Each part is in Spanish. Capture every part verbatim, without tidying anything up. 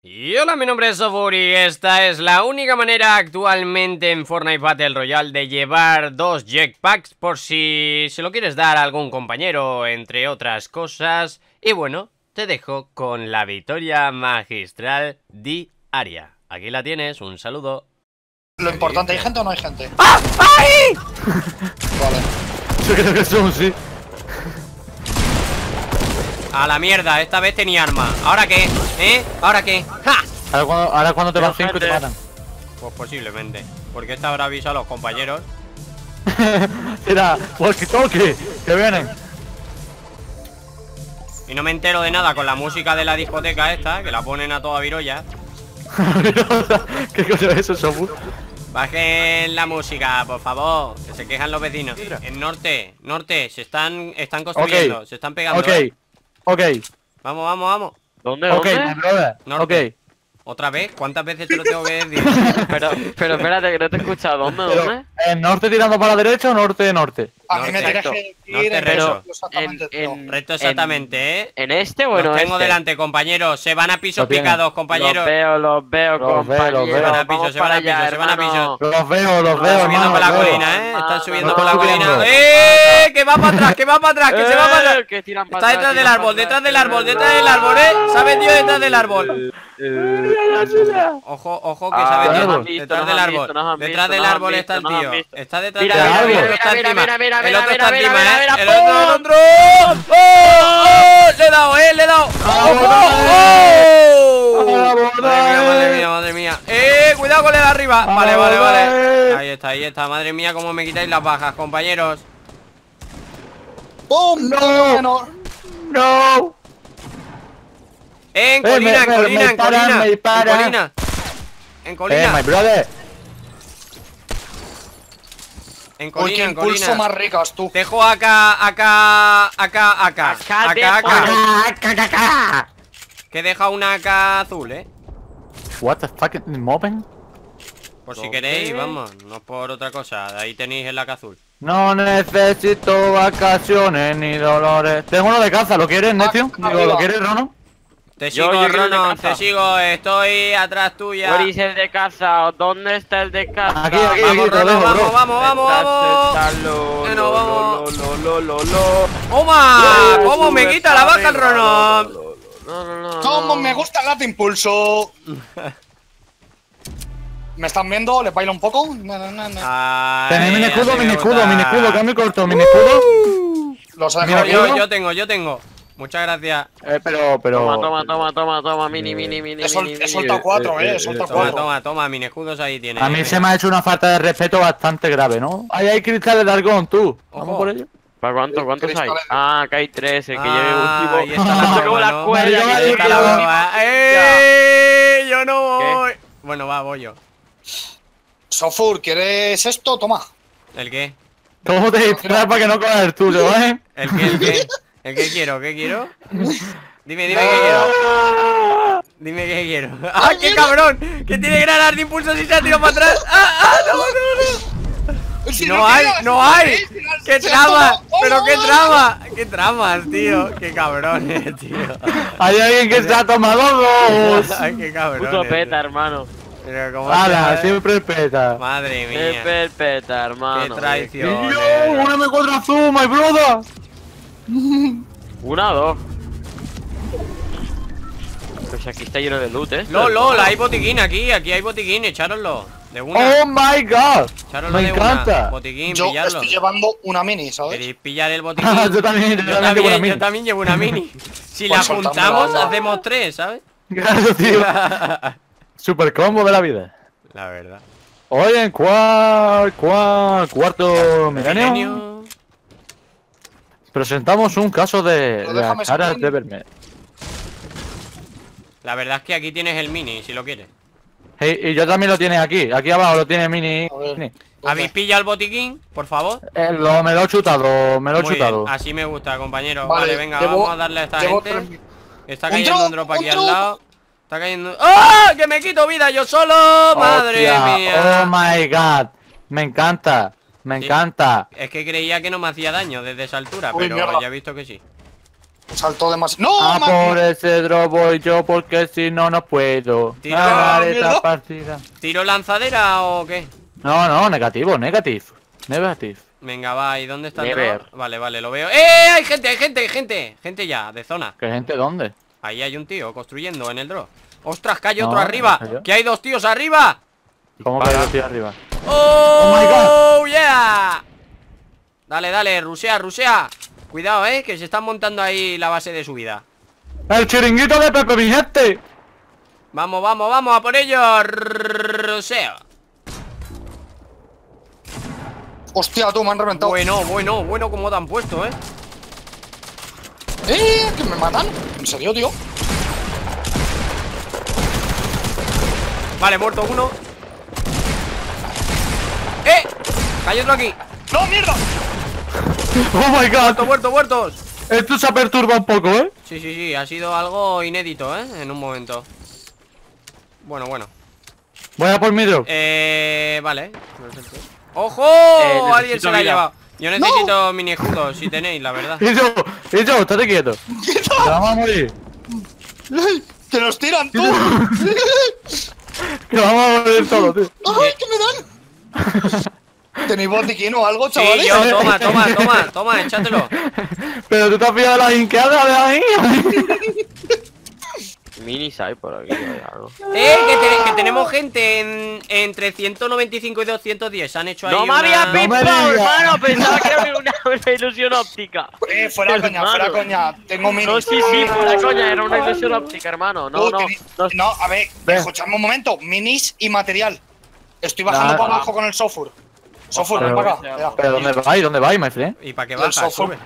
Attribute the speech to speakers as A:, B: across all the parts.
A: Y hola, mi nombre es Sofur y esta es la única manera actualmente en Fortnite Battle Royale de llevar dos jetpacks por si se lo quieres dar a algún compañero, entre otras cosas. Y bueno, te dejo con la victoria magistral diaria. Aquí la tienes, un saludo.
B: Lo importante, ¿hay gente o no hay gente?
A: ¡Ah! ¡Ay!
B: Vale.
C: Yo creo que son, sí.
A: A la mierda, esta vez tenía arma. ¿Ahora qué? ¿Eh? ¿Ahora qué? ¡Ja!
C: Ahora cuando, ahora cuando te van cinco te matan.
A: Pues posiblemente. Porque esta habrá avisado a los compañeros.
C: Mira, walkie talkie, que vienen.
A: Y no me entero de nada con la música de la discoteca esta, que la ponen a toda virolla.
C: ¿Qué cosa es eso, Sofur?
A: Bajen la música, por favor, que se quejan los vecinos. En norte, norte, se están, están construyendo,
C: Okay.
A: se están pegando.
C: Ok,
A: ¿eh?
C: ok,
A: Vamos, vamos, vamos.
D: ¿Dónde?
C: ok,
D: ¿Dónde?
C: my brother.
A: Norte.
C: Ok.
A: ¿Otra vez? ¿Cuántas veces te lo tengo que decir?
D: Pero, pero espérate, que no te he escuchado. ¿Dónde?
C: Pero,
D: ¿Dónde?
C: ¿en norte tirando para la derecha o norte-norte?
B: A mí me
A: Norte.
B: tienes que
A: Norte,
B: ir en
A: pero
B: eso, exactamente.
D: en-
B: no.
D: en-
A: Recto exactamente, ¿eh?
D: ¿En este o en
A: Los tengo
D: oeste?
A: delante, compañeros. Se van a pisos
C: Lo tienen.
A: picados,
D: Los
A: compañeros.
D: veo, los veo,
C: Los veo,
D: compañeros.
C: los veo.
A: Se van a piso,
D: Vamos
A: se van a
D: para
A: piso,
D: allá,
A: se van a
D: hermano.
C: Los veo, los
A: Están
C: veo,
A: subiendo
C: hermano,
A: por la
C: los veo.
A: colina, ¿eh? Están subiendo
C: No
A: por la
C: están
A: colina.
C: subiendo.
A: ¡Eh! ¡Que va para atrás, que va para atrás, que se va para
D: Eh,
A: atrás!
D: que tiran para
A: Está
D: atrás,
A: detrás del
D: tiran
A: árbol,
D: para
A: detrás
D: atrás.
A: del árbol, detrás del árbol, ¿eh? Se ha metido detrás del árbol. Ojo, ojo, que se ha
D: Ah,
A: metido
C: nos han
D: visto,
A: detrás
D: nos
A: del
D: han
A: árbol.
D: visto, nos han
A: Detrás
D: visto,
A: del
D: nos han
A: árbol está el
D: visto, nos han
A: tío.
D: visto.
A: Está detrás del
D: Mira,
A: árbol.
C: mira,
A: El otro está
D: mira,
A: encima.
D: mira, mira,
A: El
D: mira,
A: otro está
D: mira,
A: encima,
D: mira,
A: ¿eh?
D: mira,
A: El otro, el
D: ¡pum!
A: otro. ¡Oh! ¡Oh! Le he dado, ¿eh? Le he dado. ¡Ojo! ¡Oh! Madre mía, madre mía, madre mía. ¡Eh! Cuidado con el de arriba. Vale, vale, vale. Ahí está, ahí está. Madre mía, cómo me quitáis las bajas, compañeros.
B: ¡Pum!
C: No.
B: No.
C: No.
A: Eh, en
C: Eh,
A: colina,
C: me-
A: en
C: me-
A: colina,
C: me
A: en
C: disparan,
A: colina.
C: me
A: En
C: disparan.
A: colina. En
C: Eh,
A: colina.
C: my brother.
A: En
B: Uy, qué
A: colina, en
B: impulso
A: colina.
B: más ricas, tú.
A: Dejo acá, acá, acá, acá.
D: Acá,
A: Acá, acá.
C: Ah, ca, ca, ca.
A: Que deja una acá azul, eh.
C: What the fuck is moving?
A: Por si
D: ¿Dónde?
A: queréis, vamos. No por otra cosa. Ahí tenéis el laca azul.
C: No necesito vacaciones ni dolores. Tengo uno de caza, ¿lo quieres, Necio?
B: Ah,
C: Digo, ¿lo
B: arriba.
C: quieres, Rono?
A: Te
D: Yo-
A: sigo,
D: yo quiero el de
A: Rono,
D: caza.
A: te sigo. Estoy atrás tuya.
D: ¿Cuál es el de casa? ¿Dónde está el de casa?
C: Aquí, aquí,
A: Vamos,
C: aquí, te lo
A: Rono,
C: dejo,
A: vamos,
C: bro.
A: vamos, vamos, vamos.
D: Está lo,
A: Que
D: lo,
A: nos vamos.
D: lo, lo, lo, lo, lo.
A: ¡Toma! ¿Cómo me
D: Sube
A: quita la
D: para
A: baja el
D: arriba,
A: Rono?
D: No, no, no.
B: ¿Cómo
D: no.
B: me gusta el gato impulso? ¿Me están viendo? ¿Les bailo un poco? No, no, no, no.
A: Ay,
C: Tenéis mini escudo,
A: así me
C: mini escudo,
A: gusta.
C: mini escudo, cambio corto, mini escudo.
B: Los he
C: Mira,
B: dejado
A: Yo,
B: aquí.
A: yo tengo, yo tengo. Muchas gracias.
C: Eh, pero, pero.
D: Toma, toma, toma, toma, toma, mini, mini, mini,
B: He, sol-
D: mini,
B: he
D: mini.
B: soltado cuatro, eh. He soltado
A: Toma,
B: cuatro.
A: toma, toma, mini escudos ahí tienes.
C: A mí
A: eh,
C: se
A: venga.
C: me ha hecho una falta de respeto bastante grave, ¿no? Ahí hay cristales de argón, tú. Vamos
A: Ojo.
C: por ello.
D: ¿Para cuánto? ¿Cuántos hay?
B: Cristales.
D: Ah, que hay tres, el que
A: Ah,
D: lleve último.
A: ahí está la
D: Esto como
A: broma,
D: la
A: ¿no?
D: escuela,
C: Vale,
D: que
C: vale,
A: Ahí
D: llega
A: está
D: la
A: la
C: vale.
D: última.
A: broma. ¡Eh! Yo no voy. Bueno, va, voy yo.
B: Sofur, ¿quieres esto? Toma.
A: ¿El qué?
C: ¿Cómo te disparas para que no cojas el tuyo, eh?
A: ¿El qué? ¿El qué? ¿El qué quiero? ¿Qué quiero? Dime, dime qué quiero. Dime qué quiero. ¡Ah, qué cabrón! Que tiene granar de impulso si se ha tirado para atrás. ¡Ah, ah, no, no, no!
B: Si
A: No hay,
B: quieres,
A: no hay.
B: ¿eh? Si no-
A: ¡Qué
B: si
A: trama!
B: has tomado-
A: ¡Pero
B: ¡Oh,
A: qué
B: oh,
A: trama! ¡Qué tramas, tío! ¡Qué cabrones, tío!
C: Hay alguien que se ha tomado dos.
A: ¡Ay, qué cabrones!
D: Puto peta, hermano.
A: Pero como
C: Hala,
A: se-
C: siempre peta.
A: Madre mía.
D: Pepe, peta,
A: ¡Qué
D: hermano.
C: Y
A: traición!
C: yo, un eme cuatro azul, my brother.
D: Una o dos. Pues aquí está lleno de loot, eh.
A: ¡Lol, lol! Hay botiquín aquí, aquí hay botiquín, echároslo. De una.
C: Oh my god.
A: Echároslo
C: Me
A: de una.
C: encanta.
A: Botiquín,
B: Yo
A: pillarlo.
B: estoy llevando una mini, ¿sabes?
A: ¿Queréis pillar el botiquín?
C: Ah, yo también, yo,
A: Yo
C: también tengo una
A: también,
C: mini.
A: yo también llevo una mini. Si la
B: Pues soltando
A: juntamos,
B: la onda.
A: hacemos tres, ¿sabes?
C: Claro, tío. Super combo de la vida.
A: La verdad.
C: Oye, cuál, cuál, cuarto milenio.
A: Milenio.
C: Presentamos un caso de
B: Pero
C: las
B: déjame
C: caras
B: salir.
C: de Vermeer.
A: La verdad es que aquí tienes el mini, si lo quieres.
C: Hey, y yo también lo tienes aquí. Aquí abajo lo tiene mini.
B: A ver.
C: mini.
A: ¿Habéis pillado el botiquín? Por favor.
C: Eh, lo, me lo he chutado, me lo he
A: Muy
C: chutado.
A: bien, así me gusta, compañero.
B: Vale,
A: Vale, venga,
B: llevo-
A: vamos a darle a esta
B: llevo
A: gente.
B: tres-
A: Está
B: ¡Un
A: cayendo
B: drop!
A: un drop aquí
B: ¡Un
A: al
B: drop!
A: lado. Está cayendo. ¡Ah! ¡Que me quito vida yo solo! ¡Madre
C: Hostia,
A: mía!
C: Oh my god. Me encanta. Me
A: Sí.
C: encanta.
A: Es que creía que no me hacía daño desde esa altura,
B: Uy,
A: pero
B: mierda.
A: ya he visto que sí.
B: Saltó demasiado. ¡No,
C: A
B: máquina!
C: por ese drop voy yo porque si no, no puedo
A: Tira,
C: ganar esta
B: mierda.
C: partida.
A: ¿Tiro lanzadera o qué?
C: No, no, negativo, negative. Negative.
A: Venga, va, ¿y dónde está el
D: Never.
A: drop? Vale, vale, lo veo. ¡Eh! Hay gente, hay gente, hay gente. Gente ya, de zona.
C: ¿Qué gente dónde?
A: Ahí hay un tío construyendo en el drop. ¡Ostras, que hay
C: No,
A: otro arriba!
C: ¿en serio?
A: ¡Que hay dos tíos arriba!
C: ¿Cómo que yo estoy arriba?
A: ¡Oh, yeah! Dale, dale, rusea, rusea. Cuidado, eh, que se están montando ahí la base de subida.
C: ¡El chiringuito de Pepe, mi gente!
A: Vamos, vamos, vamos, a por ello. Ruseo.
B: Hostia, tú, me han reventado.
A: Bueno, bueno, bueno, como te han puesto, eh.
B: ¡Eh! ¡Que me matan! ¿En serio, tío?
A: Vale, muerto uno. ¡Eh! Hay otro aquí.
B: ¡No, mierda!
C: ¡Oh my god!
A: Muertos, muertos, muertos.
C: Esto se aperturba un poco, ¿eh?
A: Sí, sí, sí, ha sido algo inédito, eh, en un momento. Bueno, bueno.
C: Voy a por mi drop.
A: Eh, vale. ¡Ojo!
D: necesito
A: Alguien se la ha
D: vida.
A: llevado. Yo necesito mini escudos, si tenéis, la verdad.
C: Y yo, y yo, estate quieto. Te vamos a morir.
B: ¡Que nos tiran, tú!
C: Que vamos a morir todos, tío.
B: ¡Ay, que me dan! ¿Tenéis botiquín o algo,
A: Sí,
B: chavales?
A: yo, toma, toma, toma, toma, échatelo.
C: Pero tú te has pillado la inqueada de ahí.
D: Minis hay por aquí, hay algo.
A: Eh, que, te- que tenemos gente en, entre ciento noventa y cinco y doscientos diez. Han hecho ahí
D: ¡No me
A: una...
D: había
C: No me
D: pipado,
C: digas.
D: hermano! Pensaba que era una, una ilusión óptica.
B: Eh, fuera coña, fuera
D: Hermano.
B: coña. Tengo minis.
D: No, sí, sí, fuera coña, era una ilusión óptica, hermano. No,
B: Tú,
D: no,
B: tenéis-
D: no.
B: no, a ver,
C: Ve.
B: escuchadme un momento. Minis y material. Estoy bajando
C: Nah.
B: para abajo con el software. Software, ven
C: Pero-
B: para acá. Ya.
C: ¿Pero dónde vais? ¿Dónde vais, my friend?
A: ¿Y para qué
B: El
A: baja?
B: software.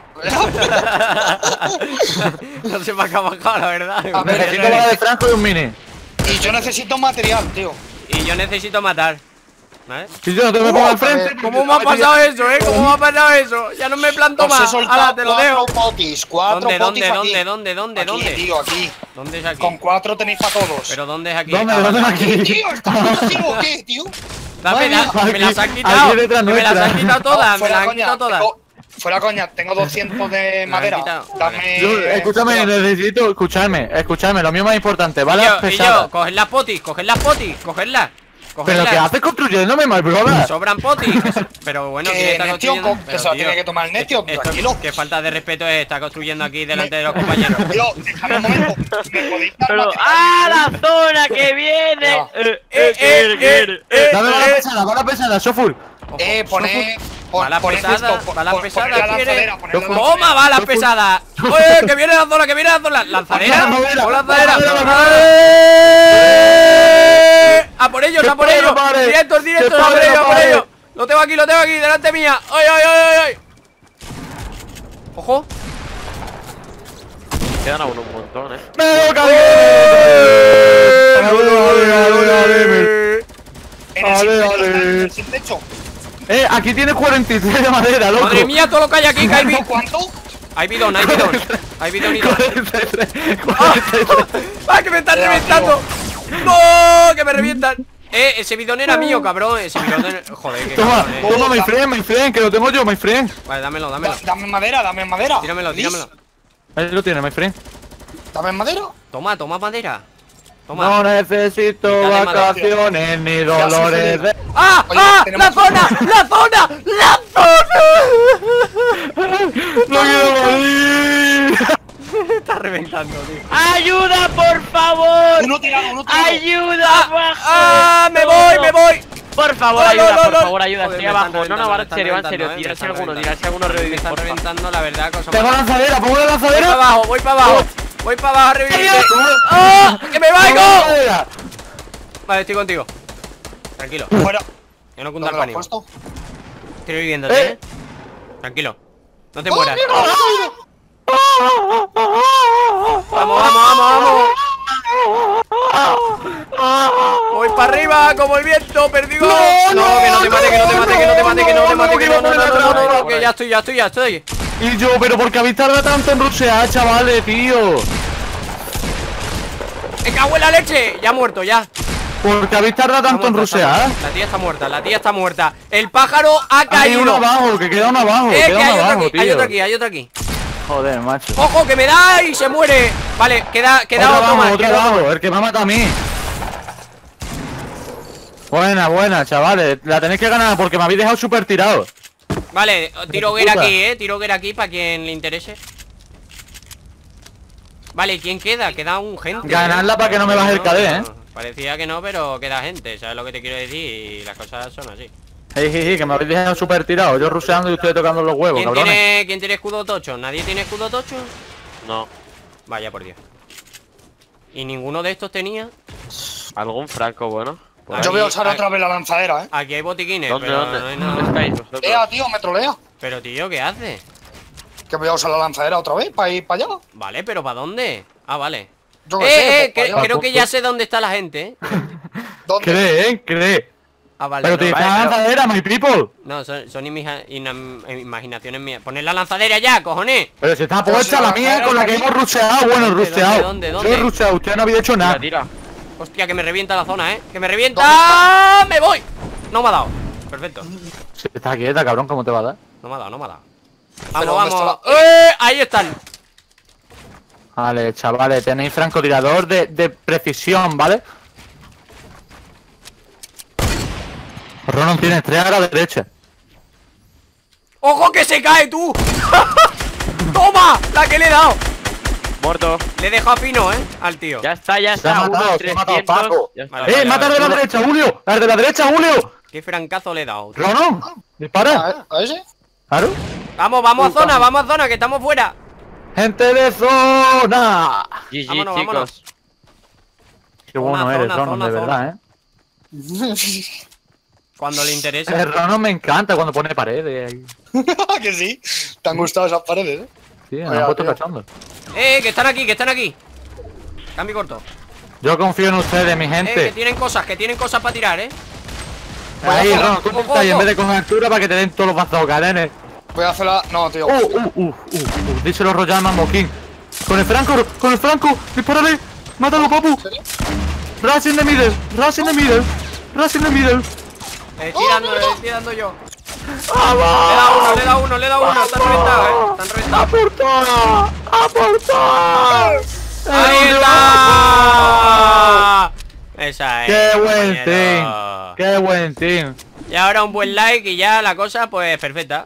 A: No sé para qué ha bajado, la verdad.
B: A ver,
C: Necesito bala de Franco y un mini.
B: Y yo necesito material, tío.
A: Y yo necesito matar. ¿Vale?
C: Y yo no te me
B: Uh,
C: pongo al
B: a ver,
C: frente.
A: ¿Cómo me ha pasado eso, eh? ¿Cómo me ha pasado eso? Ya no me planto
B: Os he
A: más.
B: soltado
A: Ahora te lo dejo.
B: cuatro potis, cuatro
A: ¿Dónde,
B: potis
A: dónde,
B: aquí.
A: dónde, dónde, dónde,
B: Aquí,
A: dónde?
B: tío, aquí.
A: ¿Dónde es aquí?
B: Con cuatro tenéis para todos.
A: ¿Pero dónde es aquí?
C: ¿Dónde,
A: Ah,
C: dónde
A: vale.
C: aquí?
B: Tío, ¿estás contigo o qué, tío?
A: Dame, la-
C: Aquí,
A: me las han
C: aquí
A: quitado.
C: detrás
A: Me las
C: nuestra.
A: han quitado todas,
B: No,
A: me
B: fuera
A: las han
B: coña,
A: quitado todas.
B: tengo- Fuera coña, tengo doscientos de
A: han
B: madera.
A: quitado.
B: Dame.
C: Yo, escúchame, necesito, escúchame, escúchame, lo mío más importante,
A: Y
C: balas
A: yo, y yo,
C: pesadas.
A: coger las potis, coger las potis, cogerlas.
C: Pero
A: cogerlas.
C: ¿qué haces construyéndome, my brother?
A: Sobran potis. que so- Pero bueno, ¿quién
B: Que
A: está
B: Netio,
A: construyendo?
B: co- que
A: Pero,
B: se lo
A: tío,
B: tiene que tomar el Netio,
A: esto-
B: tranquilo.
A: Qué falta de respeto es estar construyendo aquí delante de los compañeros.
B: Tío, déjame un momento. ¿Me podéis dar
D: Pero,
B: material?
D: ¡ah, la zona que viene!
B: No.
D: Eh,
A: Eh,
D: eh,
A: eh,
D: quiere,
A: eh,
D: quiere.
C: Dame bala
A: eh.
C: pesada, bala pesada, Sofur.
A: Ojo.
B: Eh, poné. pon-
A: Bala
B: poned
A: pesada,
B: esto, pon-
A: bala
B: pon-
A: pesada,
B: poned la
A: quiere.
B: lanzadera, poned la
C: Toma,
A: ¡Toma,
B: lanzadera.
A: balas pesadas! ¡Oye, que viene la zona, que viene la zona! ¿Lanzadera?
C: Lanzadera,
A: ¡O lanzadera!
C: lanzadera,
A: ¡Eh! ¡A por ellos,
C: ¡Que
A: a por
C: pare,
A: ellos!
C: pare!
A: ¡Directos, directos,
C: ¡Que
A: a por
C: pare,
A: ellos, a por
C: pare!
A: ellos! Lo tengo aquí, lo tengo aquí, delante mía. ¡Ay, ay, ay, ay! ay! ¡Ojo!
D: Quedan aún un montón, eh.
C: ¡Me lo
B: En el
C: Ale,
B: sin techo,
C: ale.
B: está en el sin techo.
C: Eh, aquí tienes cuarenta y tres de madera, loco.
A: ¡Madre mía, todo lo que hay aquí, Kaibi!
B: ¿Cuánto?
A: Hay bidón, hay bidón. Hay bidón y todo.
C: cuarenta y tres, cuarenta y tres.
A: ¡Ah, que me están
B: Ya,
A: reventando! ¡No! ¡Que me revientan! Eh, ese bidón era mío, cabrón. Ese bidón era... Joder, qué
C: Toma,
A: cabrón, eh.
C: toma, my friend, my friend, que lo tengo yo, my friend.
A: Vale, dámelo, dámelo.
B: Da- Dame madera, dame madera.
A: Tíramelo,
B: Please.
A: tíramelo.
C: Ahí lo tiene, my friend.
B: Dame madera.
A: Toma, toma madera. Toma.
C: No necesito
A: Quítale madera.
C: vacaciones ni dolores de...
A: ¡Ah!
B: Oye,
A: ¡Ah!
B: tenemos-
A: ¡La zona! ¡La zona! ¡La zona!
C: ¡No quiero morir!
A: Me está reventando, tío.
D: ¡Ayuda, por favor!
B: Uno tirado, uno tirado.
D: ¡Ayuda, abajo!
A: ¡Ah! ¡Me voy, me voy!
D: Por favor,
A: No,
D: ayuda,
A: no, no,
D: por
A: no.
D: favor, ayuda,
A: Joder,
D: estoy
A: me están
D: abajo. No, no,
A: reventando,
D: va
A: me
D: en
A: están
D: serio, va en
A: reventando,
D: serio.
A: eh, me
D: Tirarse
A: están
D: alguno,
A: reventando.
D: tirarse alguno,
A: Me
D: revivir,
A: están
D: porfa.
A: reventando, la verdad, cosa
C: Tengo
A: mala.
C: lanzadera, pongo la
A: Voy para
C: lanzadera.
A: abajo, voy para abajo. Voy para abajo a revivir.
C: ¿Cómo?
A: ¡Ah! ¡Que me
C: Pongo la
A: vaigo!
C: lanzadera.
A: Vale, estoy contigo. Tranquilo.
B: Fuera.
A: Yo no cunda el
B: ¿Dónde lo has
A: pánico.
B: puesto?
A: Estoy reviviéndote,
C: Eh.
A: eh. Tranquilo. No te mueras. Vamos, vamos, vamos, vamos. Voy para arriba como el viento, perdido.
C: No,
A: No, que no te mate, que no te mate, que no te mate, que no te
C: no,
A: mate,
C: no,
A: que no, no, no, no, no, no,
D: no,
A: que ya estoy, ya estoy, ya estoy.
C: Y yo, pero ¿por qué habéis tardado tanto en rushear, chavales, tío?
A: ¡Me cago en la leche! Ya ha muerto, ya.
C: ¿Por qué habéis tardado
A: Está
C: tanto en
A: muerta, está
C: rushear?
A: muerta. La tía está muerta, la tía está muerta. El pájaro ha
C: Hay uno
A: caído.
C: abajo, que queda uno abajo,
A: Eh, que
C: queda
A: hay
C: uno
A: otro
C: abajo,
A: aquí, hay
C: tío.
A: otro aquí, hay otro aquí.
C: Joder, macho.
A: ¡Ojo, que me da y se muere! Vale, queda, queda
C: Otro
A: otro
C: bajo,
A: más.
C: otro
A: queda otro
C: bajo,
A: más.
C: el que me ha matado a mí. Buena, buena, chavales. La tenéis que ganar porque me habéis dejado súper tirado.
A: Vale, tiro
C: puta.
A: hoguera aquí, eh. Tiro hoguera aquí para quien le interese. Vale, ¿quién queda? Queda un gente.
C: Ganadla para que no me baje el cadé, eh.
A: Parecía que no, pero queda gente, ¿sabes lo que te quiero decir? Y las cosas son así.
C: Hey, hey, hey, que me habéis dejado súper tirado. Yo ruseando y ustedes tocando los huevos,
A: ¿Quién
C: cabrones.
A: tiene, ¿Quién tiene escudo tocho? ¿Nadie tiene escudo tocho?
D: No.
A: Vaya por Dios. ¿Y ninguno de estos tenía?
D: ¿Algún franco bueno? Por
B: Yo
D: ahí.
B: voy a usar
A: aquí-
B: otra vez la lanzadera, eh.
A: Aquí hay botiquines,
D: ¿Dónde,
A: pero
D: dónde?
A: no hay
D: ¿Dónde
A: nada.
D: estáis vosotros?
B: Ea, tío, me trolea.
A: Pero tío, ¿qué haces?
B: Que voy a usar la lanzadera otra vez para ir para allá.
A: Vale, pero ¿para dónde? Ah, vale.
B: Yo qué
A: Eh,
B: sé,
A: eh,
B: pues,
A: cre-
B: para allá.
A: creo que ya sé dónde está la gente, ¿eh?
B: ¿Dónde?
C: Cree, eh, cree.
A: Ah, vale.
C: Pero
A: no,
C: te
A: vale,
C: la
A: pero-
C: lanzadera, my people.
A: No, son, son imija- inam- imaginaciones mías. Poned la lanzadera ya, cojones.
C: Pero si está
B: Pero
C: puesta
B: si
C: la
B: la
C: mía
B: lanzadera
C: con la que
B: está
C: hemos ruseado. Bueno,
A: ¿Dónde,
C: ruseado.
A: dónde,
C: Yo
A: dónde?
C: he ruseado, usted no había hecho
D: Tira,
C: nada.
D: tira.
A: Hostia, que me revienta la zona, ¿eh? Que me revienta.
B: ¿Dónde
A: ¡Ah! ¡Me voy! No me ha dado. Perfecto.
C: Si está quieta, cabrón, ¿cómo te va a dar?
A: No me ha dado, no me ha dado.
B: Pero
A: Vamos,
B: ¿dónde
A: vamos.
B: está
A: ¡Eh! Ahí están.
C: Vale, chavales, tenéis francotirador de, de precisión, ¿vale? Ronan tiene tres a la derecha.
A: ¡Ojo que se cae, tú! ¡Toma! La que le he dado.
D: Muerto.
A: Le he dejado fino, ¿eh? Al tío.
D: Ya está, ya
C: Se ha
D: está.
C: matado,
D: Uno,
C: se ha matado,
D: trescientos.
C: Paco.
D: Ya está.
A: Vale,
C: ¡Eh,
A: vale,
C: mata
A: vale.
C: de la derecha, Julio! ¡La de la derecha, Julio!
A: Qué francazo le he dado.
C: ¡Ronan! ¡Dispara!
B: ¿A, a ese?
C: ¿Claro?
A: Vamos, vamos a zona, vamos a zona, que estamos fuera.
C: ¡Gente de zona!
D: G G,
A: Vámonos,
D: chicos.
A: vámonos.
C: Qué bueno
A: Zona,
C: eres,
A: zona,
C: Ronan,
A: zona,
C: de
A: zona.
C: verdad, ¿eh?
A: Cuando le interese.
C: El Ronan me encanta cuando pone paredes ahí.
B: que sí. ¿Te han gustado esas paredes, eh?
C: Sí, me
B: Oiga,
C: han puesto
B: tío.
C: cachondo.
A: Eh, que están aquí, que están aquí. Cambio corto.
C: Yo confío en ustedes, mi
A: Eh, que
C: gente.
A: tienen cosas, que tienen cosas para tirar, eh.
C: Ahí,
B: Voy a
C: Ronan, tú
A: ojo,
C: estás ahí en
A: ojo.
C: vez de coger altura para que te den todos los bazookas, nene.
B: Voy a hacer la. No, tío.
C: Uh, uh, uh, uh, uh, díselo Royal Mamboquín. Con el Franco, con el Franco, dispárale. Mátalo, papu.
B: ¿En serio?
C: Rush in the middle, rush in the middle, rush in the middle.
A: Le estoy dando, le estoy dando yo.
C: ¡Vamos!
A: Le da uno, le da uno, le da uno. Están reventados, eh. Están reventados.
C: ¡Aporta! ¡Aporta!
A: ¡Ahí está! Esa es.
C: ¡Qué buen
A: compañero.
C: team! ¡Qué buen team!
A: Y ahora un buen like y ya la cosa, pues perfecta.